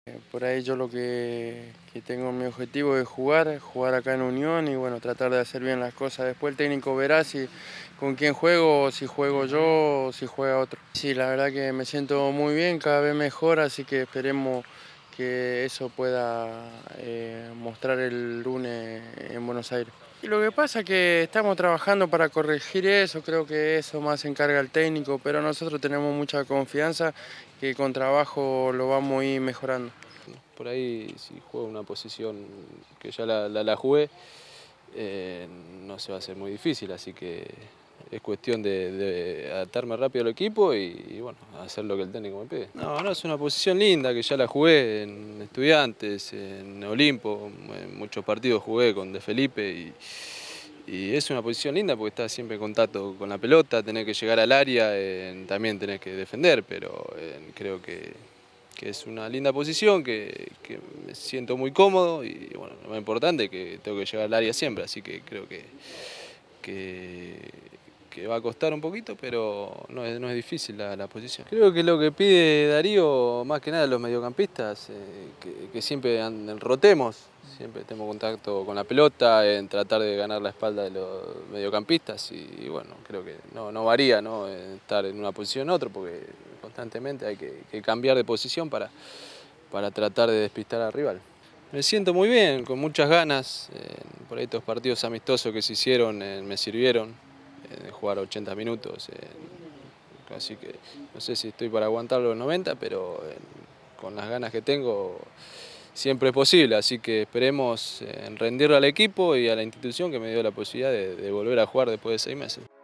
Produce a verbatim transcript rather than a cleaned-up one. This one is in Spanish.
Por ahí yo lo que, que tengo mi objetivo es jugar, jugar acá en Unión y bueno, tratar de hacer bien las cosas. Después el técnico verá si con quién juego, si juego yo o si juega otro. Sí, la verdad que me siento muy bien, cada vez mejor, así que esperemos que eso pueda eh, mostrar el lunes en Buenos Aires. Y lo que pasa es que estamos trabajando para corregir eso, creo que eso más se encarga el técnico, pero nosotros tenemos mucha confianza que con trabajo lo vamos a ir mejorando. Por ahí, si juego una posición que ya la, la, la jugué, eh, no se va a hacer muy difícil, así que es cuestión de, de adaptarme rápido al equipo y, y bueno, hacer lo que el técnico me pide. No, no, es una posición linda que ya la jugué en Estudiantes, en Olimpo, en muchos partidos jugué con De Felipe y, y es una posición linda porque estás siempre en contacto con la pelota, tenés que llegar al área, eh, también tenés que defender, pero eh, creo que, que es una linda posición, que, que me siento muy cómodo y bueno, lo más importante es que tengo que llegar al área siempre, así que creo que, que, que va a costar un poquito, pero no es, no es difícil la, la posición. Creo que lo que pide Darío, más que nada los mediocampistas, eh, que, que siempre anden, rotemos, siempre estemos en contacto con la pelota, en tratar de ganar la espalda de los mediocampistas y, y bueno, creo que no, no varía, ¿no? Estar en una posición u otra porque constantemente hay que, que cambiar de posición para, para tratar de despistar al rival. Me siento muy bien, con muchas ganas, eh, por ahí estos partidos amistosos que se hicieron eh, me sirvieron, eh, jugar ochenta minutos, eh, así que no sé si estoy para aguantar los noventa, pero eh, con las ganas que tengo siempre es posible, así que esperemos eh, rendirle al equipo y a la institución que me dio la posibilidad de, de volver a jugar después de seis meses.